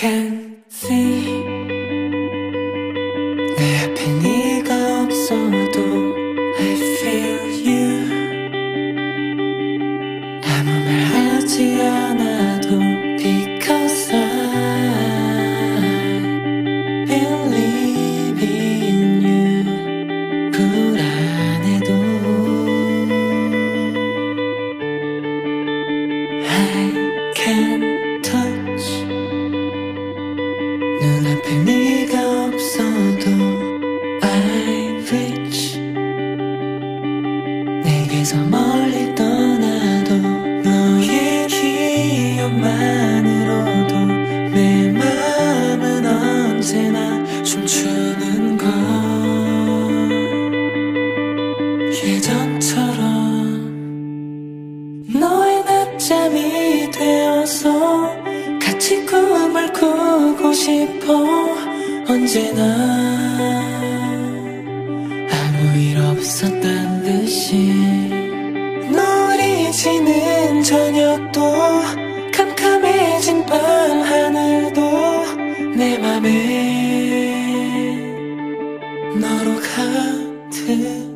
can see 내 앞에 네가 없어도 I feel you 아무 말 하지 않아도 Because I believe in you 불안해도 I can touch 눈앞에 네가 없어도 I reach 내게서 멀리 떠나도 너의 기억만으로도 내 맘은 언제나 춤추는 걸 예전처럼 너의 낮잠이 되어서 같이 꿈을 꾸고 싶어 언제나 아무 일 없었단 듯이 노리지는 저녁도 캄캄해진 밤 하늘도 내 맘에 너로 가득